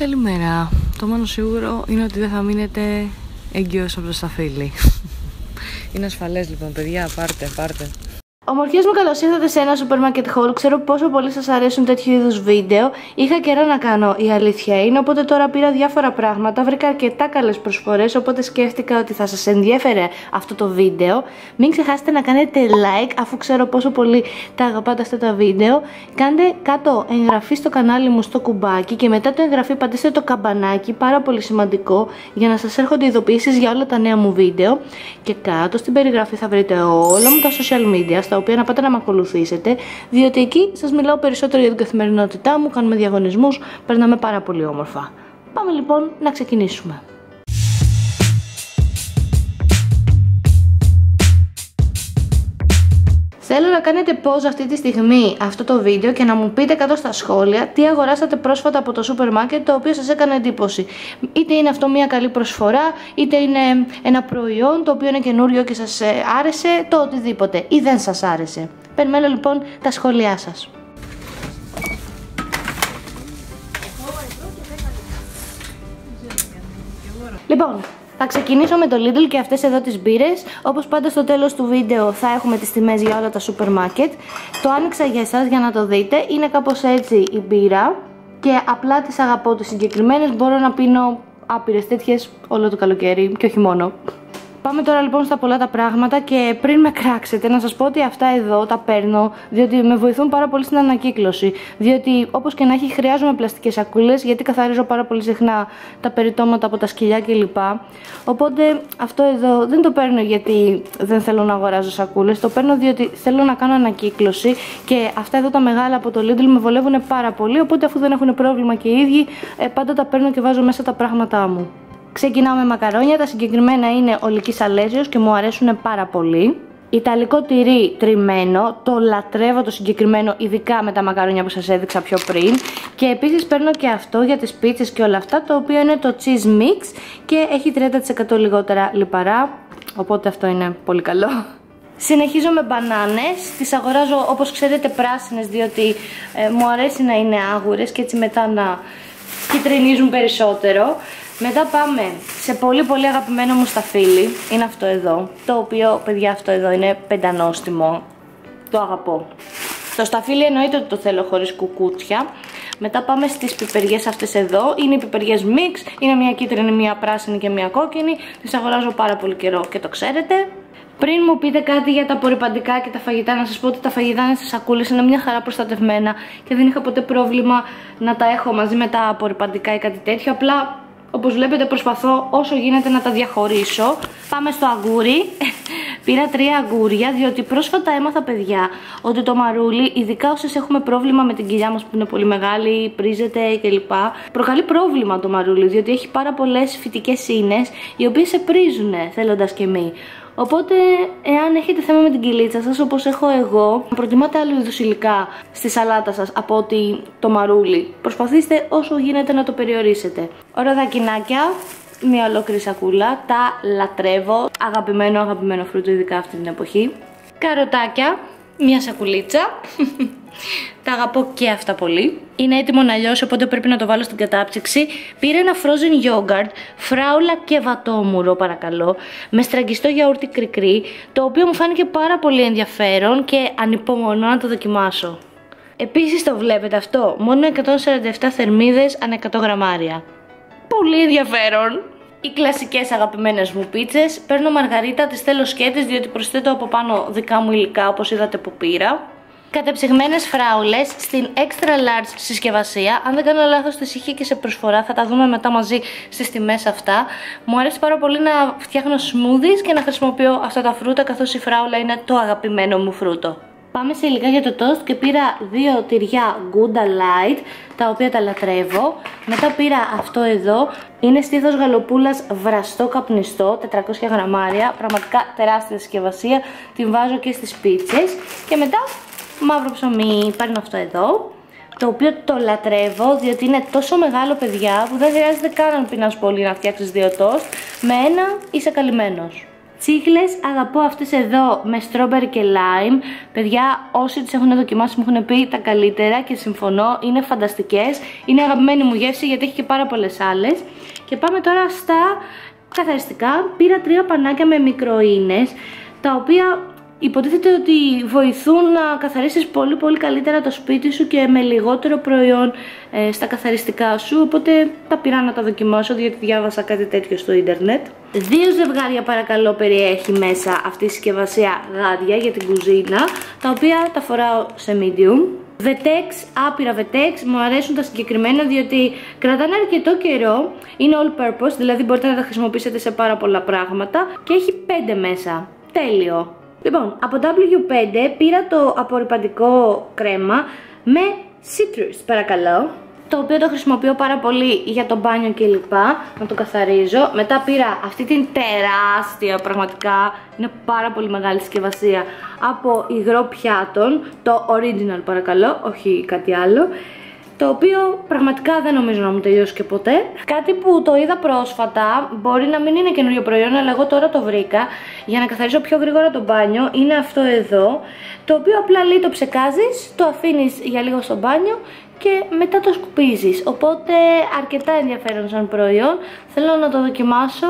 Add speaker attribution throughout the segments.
Speaker 1: Καλημέρα. Το μόνο σίγουρο είναι ότι δεν θα μείνετε έγκυος από το σταφύλι. Είναι ασφαλές λοιπόν, παιδιά, πάρτε.
Speaker 2: Ομορφιές μου, καλώς ήρθατε σε ένα supermarket haul. Ξέρω πόσο πολύ σας αρέσουν τέτοιου είδους βίντεο. Είχα καιρό να κάνω, η αλήθεια είναι, οπότε τώρα πήρα διάφορα πράγματα. Βρήκα αρκετά καλές προσφορές, οπότε σκέφτηκα ότι θα σας ενδιέφερε αυτό το βίντεο. Μην ξεχάσετε να κάνετε like, αφού ξέρω πόσο πολύ τα αγαπάτε αυτά τα βίντεο. Κάντε κάτω εγγραφή στο κανάλι μου στο κουμπάκι και μετά το εγγραφή πατήστε το καμπανάκι, πάρα πολύ σημαντικό, για να σας έρχονται ειδοποιήσεις για όλα τα νέα μου βίντεο. Και κάτω στην περιγραφή θα βρείτε όλα μου τα social media, στα οποία να πάτε να με ακολουθήσετε, διότι εκεί σας μιλάω περισσότερο για την καθημερινότητά μου, κάνουμε διαγωνισμούς, περνάμε πάρα πολύ όμορφα. Πάμε λοιπόν να ξεκινήσουμε. Θέλω να κάνετε pause αυτή τη στιγμή αυτό το βίντεο και να μου πείτε κάτω στα σχόλια τι αγοράσατε πρόσφατα από το σούπερ μάρκετ το οποίο σας έκανε εντύπωση. Είτε είναι αυτό μια καλή προσφορά, είτε είναι ένα προϊόν το οποίο είναι καινούριο και σας άρεσε, το οτιδήποτε ή δεν σας άρεσε. Περιμένω λοιπόν τα σχόλιά σας. Λοιπόν, θα ξεκινήσω με το Lidl και αυτές εδώ τις μπύρες. Όπως πάντα στο τέλος του βίντεο θα έχουμε τις τιμές για όλα τα σούπερ μάρκετ. Το άνοιξα για εσάς για να το δείτε. Είναι κάπως έτσι η μπύρα και απλά τις αγαπώ τις συγκεκριμένες. Μπορώ να πίνω άπειρες τέτοιες όλο το καλοκαίρι και όχι μόνο. Πάμε τώρα λοιπόν στα πολλά τα πράγματα και πριν με κράξετε να σας πω ότι αυτά εδώ τα παίρνω διότι με βοηθούν πάρα πολύ στην ανακύκλωση. Διότι όπως και να έχει χρειάζομαι πλαστικές σακούλες γιατί καθαρίζω πάρα πολύ συχνά τα περιτώματα από τα σκυλιά κλπ. Οπότε αυτό εδώ δεν το παίρνω γιατί δεν θέλω να αγοράζω σακούλες, το παίρνω διότι θέλω να κάνω ανακύκλωση και αυτά εδώ τα μεγάλα από το Lidl με βολεύουν πάρα πολύ, οπότε αφού δεν έχουν πρόβλημα και οι ίδιοι πάντα τα παίρνω και βάζω μέσα τα πράγματά μου. Ξεκινάω με μακαρόνια, τα συγκεκριμένα είναι ολικής αλέζιος και μου αρέσουν πάρα πολύ. Ιταλικό τυρί τριμμένο, το λατρεύω το συγκεκριμένο, ειδικά με τα μακαρόνια που σας έδειξα πιο πριν. Και επίσης παίρνω και αυτό για τις πίτσες και όλα αυτά, το οποίο είναι το cheese mix και έχει 30% λιγότερα λιπαρά, οπότε αυτό είναι πολύ καλό. Συνεχίζω με μπανάνες, τις αγοράζω όπως ξέρετε πράσινες διότι μου αρέσει να είναι άγουρες και έτσι μετά να κυτρινίζουν περισσότερο. Μετά πάμε σε πολύ αγαπημένο μου σταφύλι, είναι αυτό εδώ, το οποίο παιδιά αυτό εδώ είναι πεντανόστιμο, το αγαπώ. Το σταφύλι εννοείται ότι το θέλω χωρίς κουκούτσια. Μετά πάμε στις πιπεριές αυτές εδώ, είναι οι πιπεριές mix, είναι μια κίτρινη, μια πράσινη και μια κόκκινη, τις αγοράζω πάρα πολύ καιρό και το ξέρετε. Πριν μου πείτε κάτι για τα απορρυπαντικά και τα φαγητά, να σας πω ότι τα φαγητά είναι στις σακούλες, είναι μια χαρά προστατευμένα και δεν είχα ποτέ πρόβλημα να τα έχω μαζί με τα απορρυπαντικά ή κάτι τέτοιο, απλά όπως βλέπετε προσπαθώ όσο γίνεται να τα διαχωρίσω. Πάμε στο αγκούρι. Πήρα 3 αγκούρια διότι πρόσφατα έμαθα παιδιά ότι το μαρούλι, ειδικά όσες έχουμε πρόβλημα με την κοιλιά μας που είναι πολύ μεγάλη, πρίζεται κλπ. Προκαλεί πρόβλημα το μαρούλι διότι έχει πάρα πολλές φυτικές ίνες οι οποίες σε πρίζουνε θέλοντας και μη. Οπότε, εάν έχετε θέμα με την κοιλίτσα σας, όπως έχω εγώ, προτιμάτε άλλου είδους υλικά στη σαλάτα σας από ότι το μαρούλι. Προσπαθήστε όσο γίνεται να το περιορίσετε. Οροδακινάκια, μια ολόκληρη σακούλα, τα λατρεύω. Αγαπημένο φρούτο, ειδικά αυτή την εποχή. Καροτάκια, μια σακουλίτσα. Τα αγαπώ και αυτά πολύ. Είναι έτοιμο να λιώσει, οπότε πρέπει να το βάλω στην κατάψυξη. Πήρα ένα frozen yogurt, φράουλα και βατόμουρο παρακαλώ, με στραγγιστό γιαούρτι κρικρί, το οποίο μου φάνηκε πάρα πολύ ενδιαφέρον και ανυπομονώ να το δοκιμάσω. Επίσης το βλέπετε αυτό, μόνο 147 θερμίδες ανά 100 γραμμάρια. Πολύ ενδιαφέρον. Οι κλασικές αγαπημένες μου πίτσες, παίρνω μαργαρίτα, τις θέλω σκέτες διότι προσθέτω από πάνω δικά μου υλικά όπως είδατε που πήρα. Κατεψυγμένες φράουλες στην extra large συσκευασία. Αν δεν κάνω λάθος τις είχε και σε προσφορά, θα τα δούμε μετά μαζί στις τιμές αυτά. Μου αρέσει πάρα πολύ να φτιάχνω smoothies και να χρησιμοποιώ αυτά τα φρούτα καθώς η φράουλα είναι το αγαπημένο μου φρούτο. Πάμε σε υλικά για το toast και πήρα 2 τυριά Gouda Light, τα οποία τα λατρεύω. Μετά πήρα αυτό εδώ, είναι στήθος γαλοπούλας βραστό καπνιστό, 400 γραμμάρια, πραγματικά τεράστια συσκευασία, την βάζω και στις πίτσες. Και μετά μαύρο ψωμί, παίρνω αυτό εδώ, το οποίο το λατρεύω διότι είναι τόσο μεγάλο παιδιά που δεν χρειάζεται καν να πεινάς πολύ να φτιάξεις 2 toast, με ένα είσαι καλυμμένος. Τσίχλες, αγαπώ αυτές εδώ με strawberry και lime. Παιδιά, όσοι τις έχουν δοκιμάσει μου έχουν πει τα καλύτερα και συμφωνώ, είναι φανταστικές. Είναι αγαπημένη μου γεύση γιατί έχει και πάρα πολλές άλλες. Και πάμε τώρα στα καθαριστικά. Πήρα 3 πανάκια με μικροίνες, τα οποία υποτίθεται ότι βοηθούν να καθαρίσεις πολύ καλύτερα το σπίτι σου και με λιγότερο προϊόν στα καθαριστικά σου, οπότε τα πήρα να τα δοκιμάσω διότι διάβασα κάτι τέτοιο στο ίντερνετ. 2 ζευγάρια παρακαλώ περιέχει μέσα αυτή η συσκευασία γάντια για την κουζίνα, τα οποία τα φοράω σε medium. Βετέξ, άπειρα βετέξ, μου αρέσουν τα συγκεκριμένα διότι κρατάνε αρκετό καιρό, είναι all purpose, δηλαδή μπορείτε να τα χρησιμοποιήσετε σε πάρα πολλά πράγματα και έχει 5 μέσα, τέλειο. Λοιπόν, από W5 πήρα το απορρυπαντικό κρέμα με citrus παρακαλώ, το οποίο το χρησιμοποιώ πάρα πολύ για το μπάνιο κλπ, να το καθαρίζω. Μετά πήρα αυτή την τεράστια, πραγματικά είναι πάρα πολύ μεγάλη συσκευασία, από υγρό πιάτων, το original παρακαλώ, όχι κάτι άλλο, το οποίο πραγματικά δεν νομίζω να μου τελειώσει και ποτέ. Κάτι που το είδα πρόσφατα, μπορεί να μην είναι καινούριο προϊόν, αλλά εγώ τώρα το βρήκα για να καθαρίσω πιο γρήγορα το μπάνιο. Είναι αυτό εδώ, το οποίο απλά λέει το ψεκάζεις, το αφήνεις για λίγο στο μπάνιο και μετά το σκουπίζεις. Οπότε αρκετά ενδιαφέρον σαν προϊόν, θέλω να το δοκιμάσω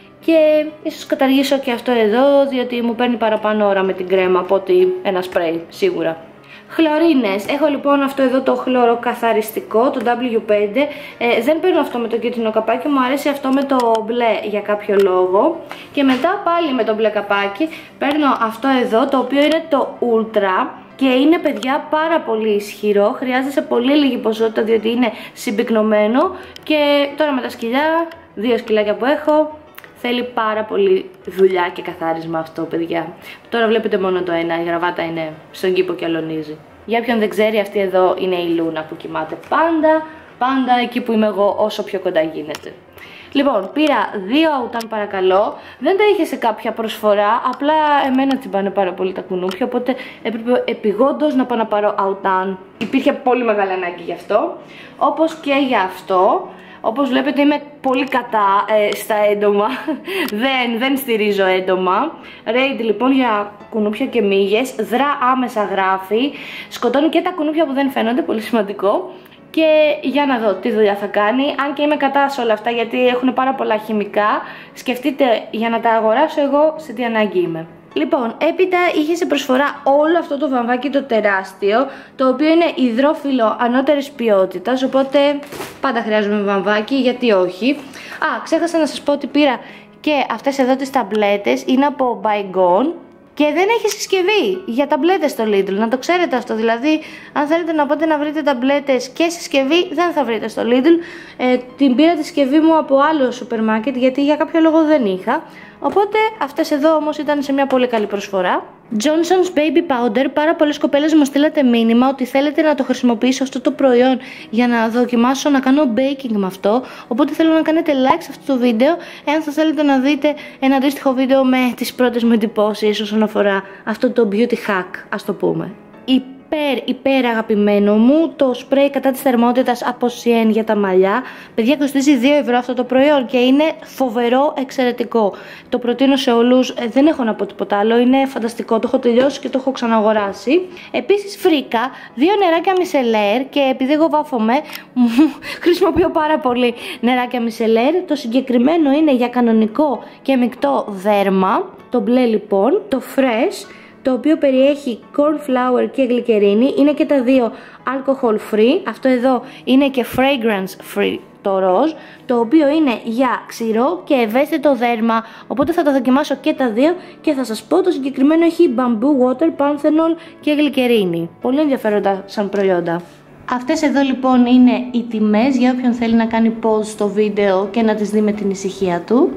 Speaker 2: και ίσως καταργήσω και αυτό εδώ, διότι μου παίρνει παραπάνω ώρα με την κρέμα από ότι ένα σπρέι, σίγουρα. Χλωρίνες. Έχω λοιπόν αυτό εδώ το χλωροκαθαριστικό, το W5. Δεν παίρνω αυτό με το κίτρινο καπάκι, μου αρέσει αυτό με το μπλε για κάποιο λόγο. Και μετά πάλι με το μπλε καπάκι παίρνω αυτό εδώ, το οποίο είναι το Ultra. Και είναι παιδιά πάρα πολύ ισχυρό, χρειάζεται σε πολύ λίγη ποσότητα διότι είναι συμπυκνωμένο. Και τώρα με τα σκυλιά, 2 σκυλάκια που έχω, θέλει πάρα πολύ δουλειά και καθάρισμα αυτό παιδιά. Τώρα βλέπετε μόνο το ένα, η γραβάτα είναι στον κήπο και αλωνίζει. Για όποιον δεν ξέρει, αυτή εδώ είναι η Λούνα που κοιμάται πάντα εκεί που είμαι εγώ, όσο πιο κοντά γίνεται. Λοιπόν, πήρα 2 αουτάν παρακαλώ, δεν τα είχε σε κάποια προσφορά, απλά εμένα τσιμπάνε πάρα πολύ τα κουνούπια, οπότε έπρεπε επειγόντως να πάω να πάρω αουτάν. Υπήρχε πολύ μεγάλη ανάγκη γι' αυτό, όπως και για αυτό. Όπως βλέπετε είμαι πολύ κατά στα έντομα, δεν στηρίζω έντομα. Raid λοιπόν για κουνούπια και μύγες, δρά άμεσα γράφει, σκοτώνει και τα κουνούπια που δεν φαίνονται, πολύ σημαντικό. Και για να δω τι δουλειά θα κάνει, αν και είμαι κατά σε όλα αυτά γιατί έχουν πάρα πολλά χημικά, σκεφτείτε για να τα αγοράσω εγώ σε τι ανάγκη είμαι. Λοιπόν, έπειτα είχε σε προσφορά όλο αυτό το βαμβάκι το τεράστιο, το οποίο είναι υδρόφυλλο ανώτερης ποιότητας, οπότε πάντα χρειάζομαι βαμβάκι, γιατί όχι. Ξέχασα να σας πω ότι πήρα και αυτές εδώ τις ταμπλέτες, είναι από Bygone και δεν έχει συσκευή για ταμπλέτες στο Lidl, να το ξέρετε αυτό, δηλαδή αν θέλετε να πάτε να βρείτε ταμπλέτες και συσκευή δεν θα βρείτε στο Lidl. Την πήρα τη συσκευή μου από άλλο σούπερ μάρκετ γιατί για κάποιο λόγο δεν είχα. Οπότε αυτές εδώ όμως ήταν σε μια πολύ καλή προσφορά. Johnson's Baby Powder. Πάρα πολλές κοπέλες μου στείλατε μήνυμα ότι θέλετε να το χρησιμοποιήσω αυτό το προϊόν για να δοκιμάσω να κάνω baking με αυτό. Οπότε θέλω να κάνετε like σε αυτό το βίντεο εάν θα θέλετε να δείτε ένα αντίστοιχο βίντεο με τις πρώτες μου εντυπώσεις όσον αφορά αυτό το beauty hack, ας το πούμε. Υπέρ αγαπημένο μου το σπρέι κατά της θερμότητας από Shein για τα μαλλιά. Παιδιά, κοστίζει 2 ευρώ αυτό το προϊόν και είναι φοβερό, εξαιρετικό. Το προτείνω σε όλους, δεν έχω να πω τίποτα άλλο, είναι φανταστικό, το έχω τελειώσει και το έχω ξαναγοράσει. Επίσης βρήκα 2 νεράκια μισελέρ και επειδή εγώ βάφομαι, χρησιμοποιώ πάρα πολύ νεράκια μισελέρ. Το συγκεκριμένο είναι για κανονικό και μεικτό δέρμα, το μπλε λοιπόν, το fresh, το οποίο περιέχει corn flour και γλυκερίνη, είναι και τα δύο alcohol free, αυτό εδώ είναι και fragrance free το ροζ, το οποίο είναι για ξηρό και ευαίσθητο δέρμα, οπότε θα τα δοκιμάσω και τα δύο και θα σας πω το συγκεκριμένο έχει bamboo water, panthenol και γλυκερίνη, πολύ ενδιαφέροντα σαν προϊόντα. Αυτές εδώ λοιπόν είναι οι τιμές για όποιον θέλει να κάνει pause στο βίντεο και να τις δει με την ησυχία του.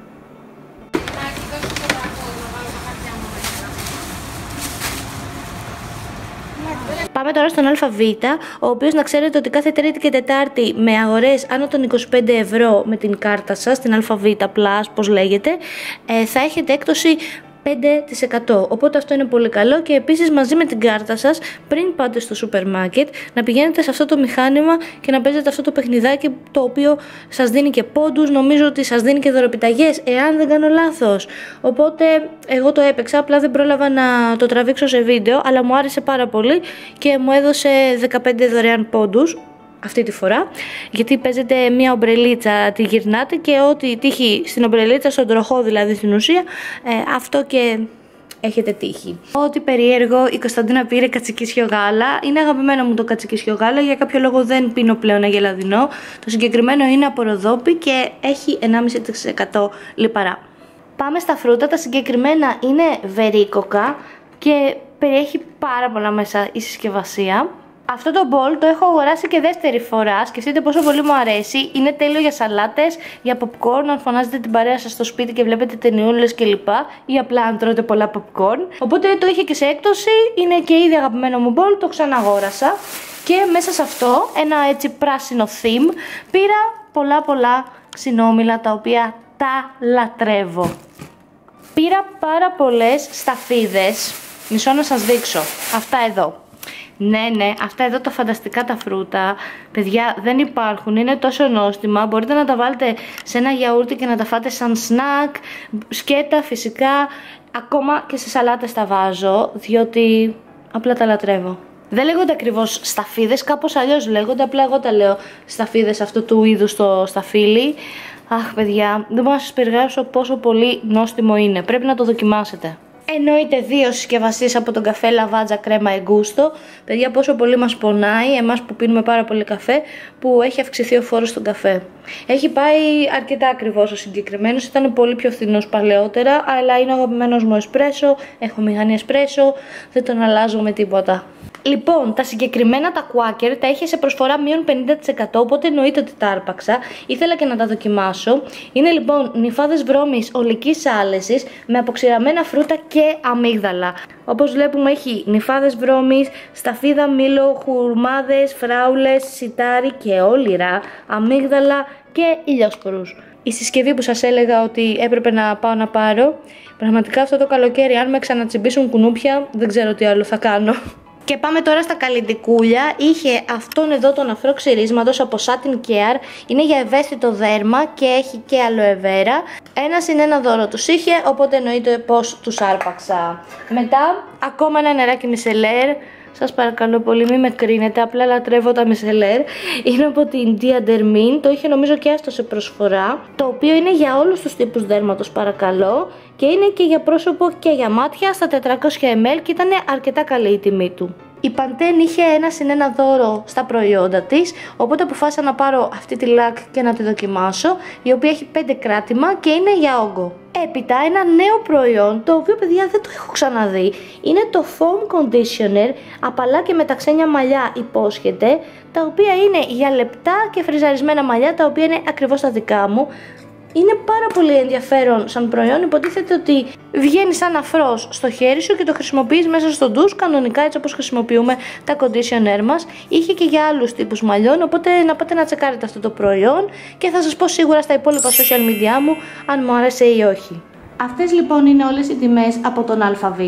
Speaker 2: Πάμε τώρα στον ΑΒ, ο οποίος να ξέρετε ότι κάθε Τρίτη και Τετάρτη με αγορές άνω των 25 ευρώ με την κάρτα σας, την ΑΒ Plus, πώς λέγεται, θα έχετε έκπτωση 5%. Οπότε αυτό είναι πολύ καλό και επίσης μαζί με την κάρτα σας πριν πάτε στο σούπερ μάρκετ να πηγαίνετε σε αυτό το μηχάνημα και να παίζετε αυτό το παιχνιδάκι το οποίο σας δίνει και πόντους, νομίζω ότι σας δίνει και δωροπιταγές εάν δεν κάνω λάθος. Οπότε εγώ το έπαιξα, απλά δεν πρόλαβα να το τραβήξω σε βίντεο, αλλά μου άρεσε πάρα πολύ και μου έδωσε 15 δωρεάν πόντους αυτή τη φορά, γιατί παίζετε μια ομπρελίτσα, τη γυρνάτε και ό,τι τύχει στην ομπρελίτσα, στον τροχό δηλαδή στην ουσία, αυτό και έχετε τύχει. Ό,τι περίεργο, η Κωνσταντίνα πήρε κατσικίσιο γάλα. Είναι αγαπημένο μου το κατσικίσιο γάλα, για κάποιο λόγο δεν πίνω πλέον αγελαδινό. Το συγκεκριμένο είναι από Ροδόπη και έχει 1,5% λιπαρά. Πάμε στα φρούτα, τα συγκεκριμένα είναι βερίκοκα και περιέχει πάρα πολλά μέσα η συσκευασία. Αυτό το μπολ το έχω αγοράσει και δεύτερη φορά, σκεφτείτε πόσο πολύ μου αρέσει. Είναι τέλειο για σαλάτες, για popcorn, αν φωνάζετε την παρέα σας στο σπίτι και βλέπετε ταινιούλες κλπ. Ή απλά αν τρώτε πολλά popcorn. Οπότε το είχε και σε έκπτωση, είναι και ήδη αγαπημένο μου μπολ, το ξαναγόρασα. Και μέσα σε αυτό, ένα έτσι πράσινο theme, πήρα πολλά ξινόμηλα τα οποία τα λατρεύω. Πήρα πάρα πολλές σταφίδες, μισό να σας δείξω, αυτά εδώ. Ναι, αυτά εδώ τα φανταστικά τα φρούτα, παιδιά, δεν υπάρχουν, είναι τόσο νόστιμα, μπορείτε να τα βάλετε σε ένα γιαούρτι και να τα φάτε σαν σνακ, σκέτα φυσικά, ακόμα και σε σαλάτες τα βάζω, διότι απλά τα λατρεύω. Δεν λέγονται ακριβώς σταφίδες, κάπως αλλιώς λέγονται, απλά εγώ τα λέω σταφίδες αυτού του είδους το σταφύλι. Αχ παιδιά, δεν μπορώ να σας περιγράψω πόσο πολύ νόστιμο είναι, πρέπει να το δοκιμάσετε. Εννοείται 2 συσκευασίες από τον καφέ Λαβάτζα κρέμα εγκούστο. Παιδιά, πόσο πολύ μας πονάει εμάς που πίνουμε πάρα πολύ καφέ, που έχει αυξηθεί ο φόρος στον καφέ. Έχει πάει αρκετά ακριβώς ο συγκεκριμένος, ήταν πολύ πιο φθηνός παλαιότερα, αλλά είναι ο αγαπημένος μου εσπρέσο, έχω μηχανή εσπρέσο, δεν τον αλλάζω με τίποτα. Λοιπόν, τα συγκεκριμένα τα Quaker τα είχε σε προσφορά μείον 50%, οπότε εννοείται ότι τα άρπαξα. Ήθελα και να τα δοκιμάσω. Είναι λοιπόν νυφάδες βρώμης ολικής άλεσης με αποξηραμένα φρούτα και αμύγδαλα. Όπως βλέπουμε έχει νυφάδες βρώμης, σταφίδα, μήλο, χουρμάδες, φράουλες, σιτάρι και όλυρα, αμύγδαλα και ηλιόσπορους. Η συσκευή που σας έλεγα ότι έπρεπε να πάω να πάρω, πραγματικά αυτό το καλοκαίρι αν με ξανατσιμπήσουν κουνούπια δεν ξέρω τι άλλο θα κάνω. Και πάμε τώρα στα καλλιντικούλια. Είχε αυτόν εδώ τον αφρό ξυρίσματος από Satin Care. Είναι για ευαίσθητο δέρμα και έχει και aloe vera. 1+1 δώρο τους είχε, οπότε εννοείται πως τους άρπαξα. Μετά, ακόμα ένα νεράκι μισελέρ. Σας παρακαλώ πολύ μην με κρίνετε, απλά λατρεύω τα μισελέρ. Είναι από την Diadermine, το είχε νομίζω και αυτό σε προσφορά. Το οποίο είναι για όλους τους τύπους δέρματος παρακαλώ. Και είναι και για πρόσωπο και για μάτια στα 400 ml και ήταν αρκετά καλή η τιμή του. Η Pantene είχε 1+1 δώρο στα προϊόντα της, οπότε αποφάσισα να πάρω αυτή τη λακ και να τη δοκιμάσω, η οποία έχει 5 κράτημα και είναι για όγκο. Έπειτα ένα νέο προϊόν, το οποίο παιδιά δεν το έχω ξαναδεί, είναι το Foam Conditioner, απαλά και με τα ξένια μαλλιά υπόσχεται, τα οποία είναι για λεπτά και φριζαρισμένα μαλλιά, τα οποία είναι ακριβώς τα δικά μου. Είναι πάρα πολύ ενδιαφέρον σαν προϊόν, υποτίθεται ότι βγαίνει σαν αφρός στο χέρι σου και το χρησιμοποιείς μέσα στο ντους κανονικά έτσι όπως χρησιμοποιούμε τα conditioner μας. Είχε και για άλλους τύπους μαλλιών, οπότε να πάτε να τσεκάρετε αυτό το προϊόν και θα σας πω σίγουρα στα υπόλοιπα social media μου αν μου άρεσε ή όχι. Αυτές λοιπόν είναι όλες οι τιμές από τον ΑΒ.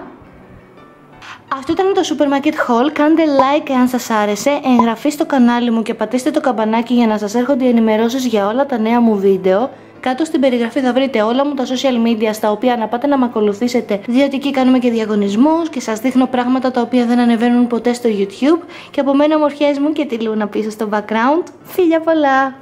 Speaker 2: Αυτό ήταν το Supermarket Haul, κάντε like εάν σας άρεσε, εγγραφή στο κανάλι μου και πατήστε το καμπανάκι για να σας έρχονται οι ενημερώσεις για όλα τα νέα μου βίντεο. Κάτω στην περιγραφή θα βρείτε όλα μου τα social media στα οποία να πάτε να με ακολουθήσετε, διότι εκεί κάνουμε και διαγωνισμούς και σας δείχνω πράγματα τα οποία δεν ανεβαίνουν ποτέ στο YouTube. Και από μένα ομορφιές μου και τη Λούνα πίσω στο background. Φιλιά πολλά!